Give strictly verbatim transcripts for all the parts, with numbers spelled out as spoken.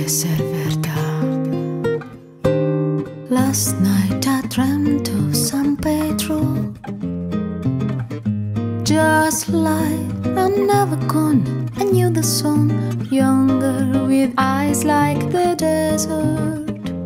ser verdad. Last night I dreamt of San Pedro, just like I'm never gone. I knew the song, younger with eyes like the desert.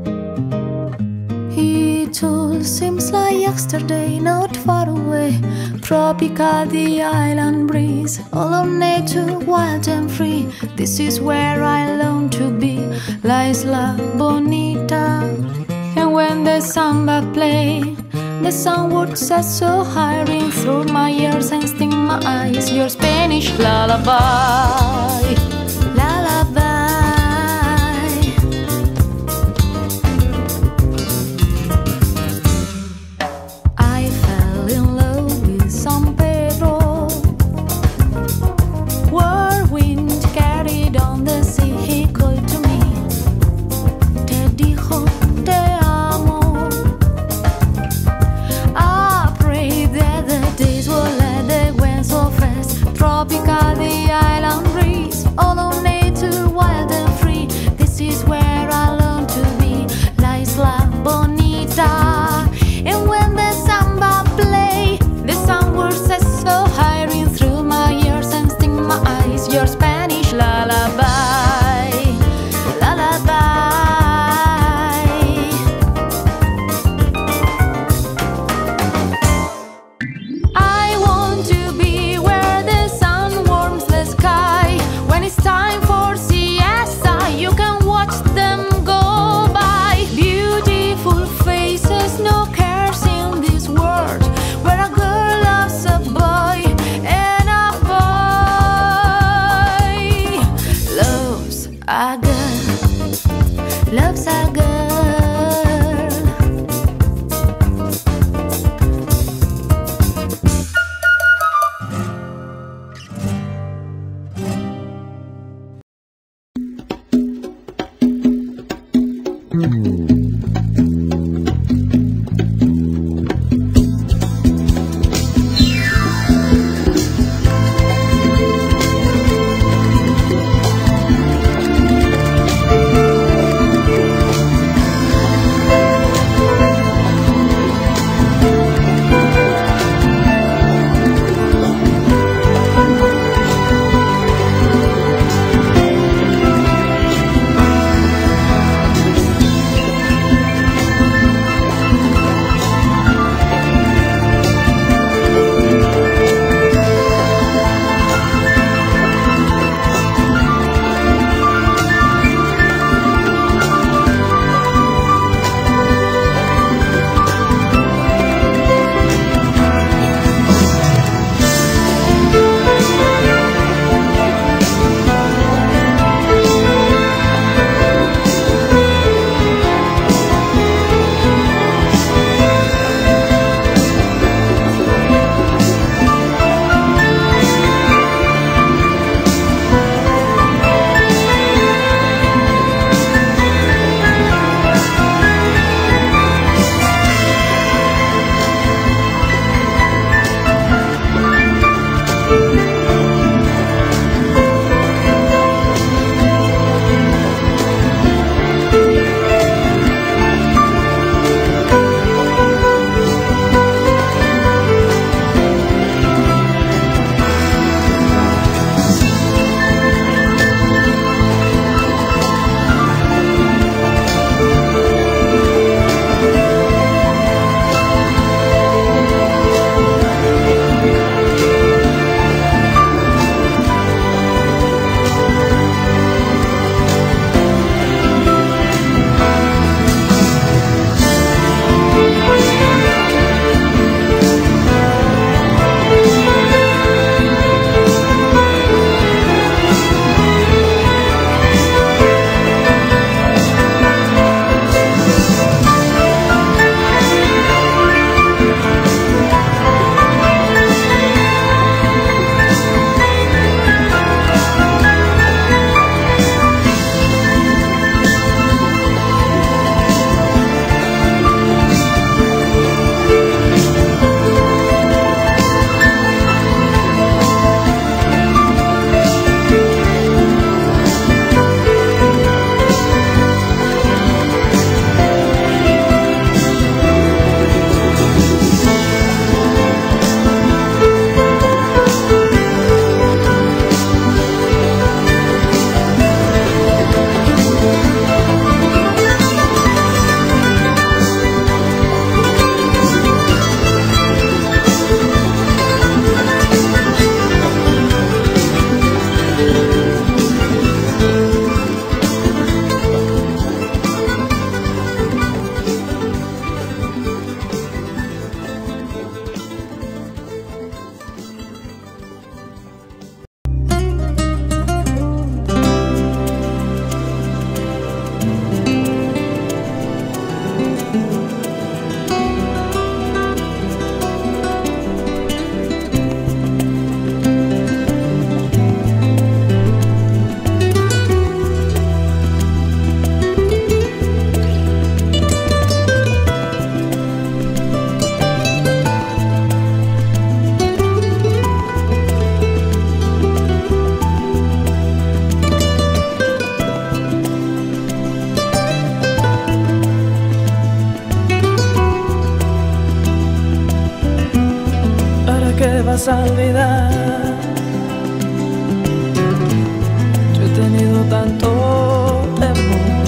It all seems like yesterday, not far away. Tropical, the island breeze, all of nature, wild and free. This is where I long to be, La Isla Bonita. And when the samba played, the sun would set so high, ring through my ears and sting my eyes. Your Spanish lullaby, lullaby. I fell in love with San Pedro. Whirlwind carried on the sea, he called to me. Te dijo, te amo. Days will let the wind so fast. Tropical, the island breeze. All vas a olvidar. Yo he tenido tanto temor.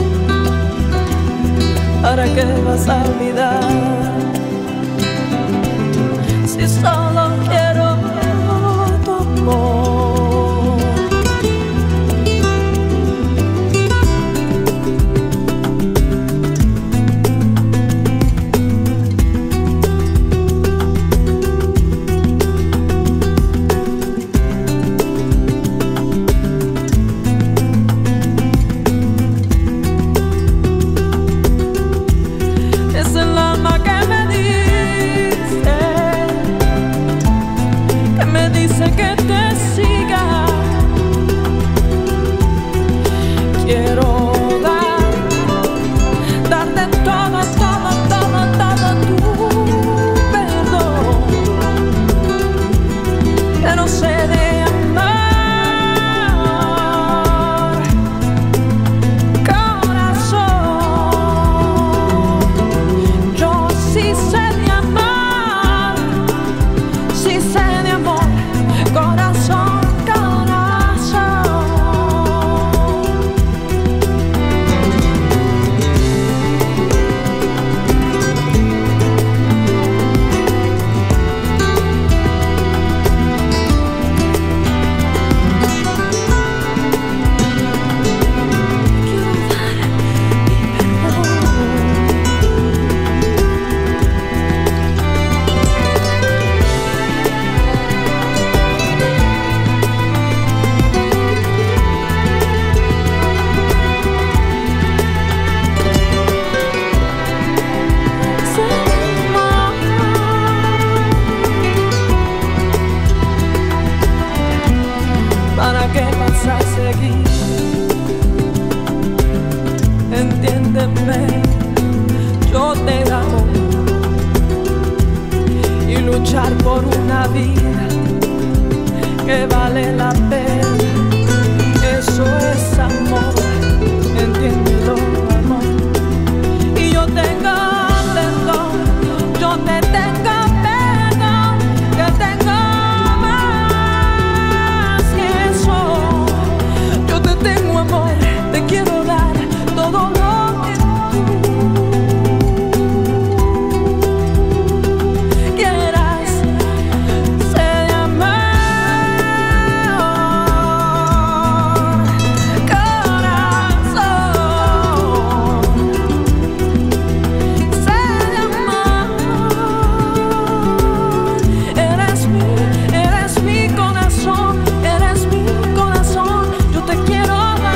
¿Para qué vas a olvidar? Si solo quiero tu amor. Que te siga, quiero dar, darte todo, todo, todo, todo tu perdón, pero sé de amar, corazón, yo sí sé de amar, sí sé de amor. Corazón, corazón. ¿Para qué vas a seguir? Entiéndeme, yo te amo. Y luchar por una vida que vale la pena, eso es amor, entiéndelo, amor. Y yo tengo perdón, yo te tengo perdón, que tengo tengo amor, te quiero dar todo lo que tú quieras. Sé de amar, corazón. Sé de amar. Eres mi, eres mi corazón, eres mi corazón. Yo te quiero.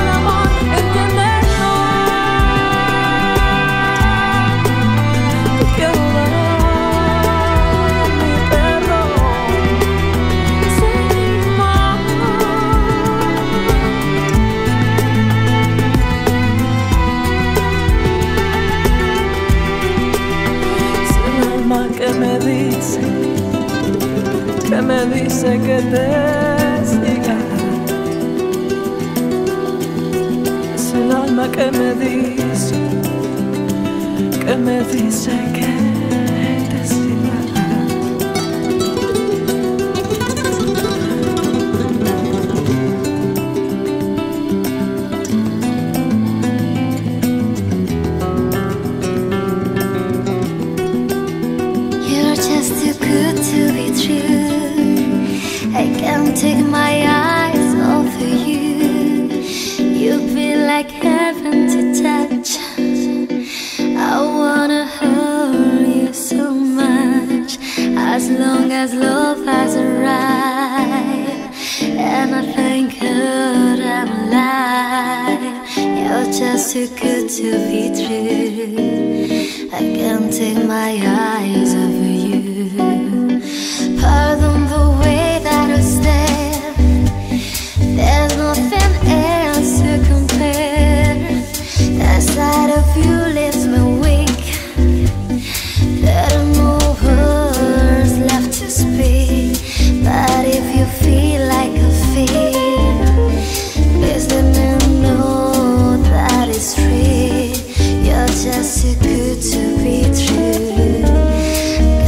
Que me dice, que me dice que te siga. Es el alma que me dice, que me dice que te siga. Take my eyes off of you. You feel like heaven to touch. I wanna hold you so much. As long as love has arrived, and I thank God I'm alive. You're just too good to be true. I can't take my eyes off of you. Pardon the way that I stare. There's nothing else to compare. That side of you leaves me weak. There are no words left to speak. But if you feel like I feel, please let me know that it's free. You're just too good to be true.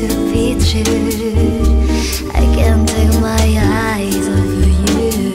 to picture. I can't take my eyes off of you.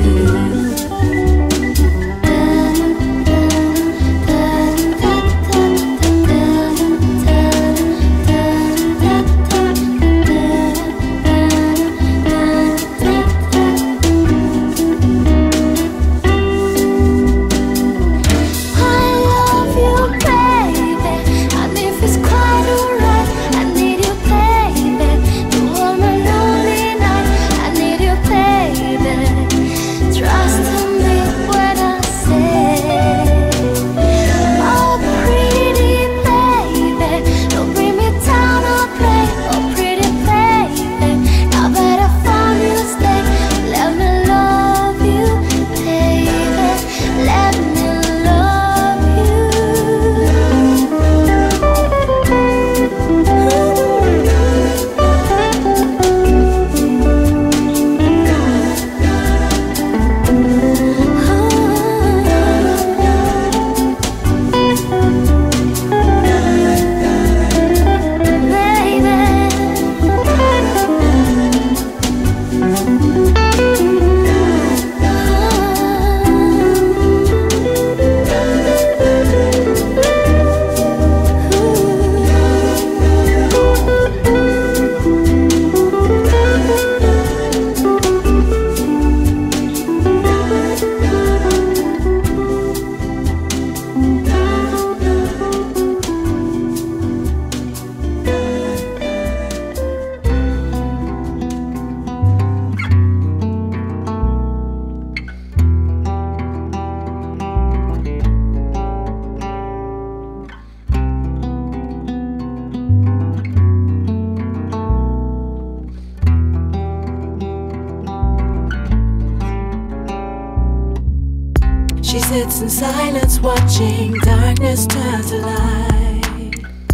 She sits in silence watching darkness turn to light.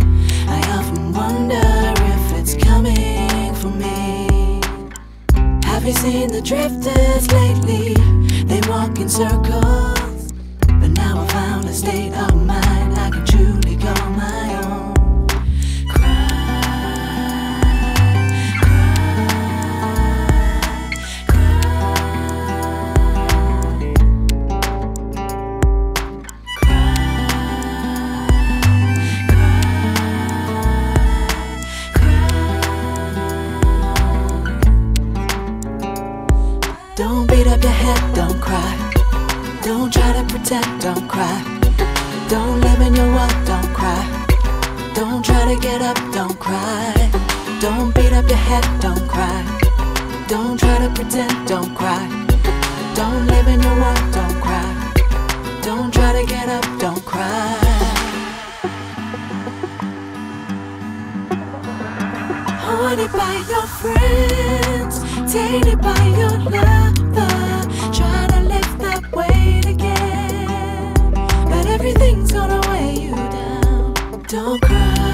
I often wonder if it's coming for me. Have you seen the drifters lately? They walk in circles, but now I found a state of mind I can truly call my own. Don't beat up your head, don't cry. Don't try to pretend, don't cry. Don't live in your world, don't cry. Don't try to get up, don't cry. Don't beat up your head, don't cry. Don't try to pretend, don't cry. Don't live in your world, don't cry. Don't try to get up, don't cry. Haunted by your friends, tainted by your lover, try to lift that weight again, but everything's gonna weigh you down. Don't cry.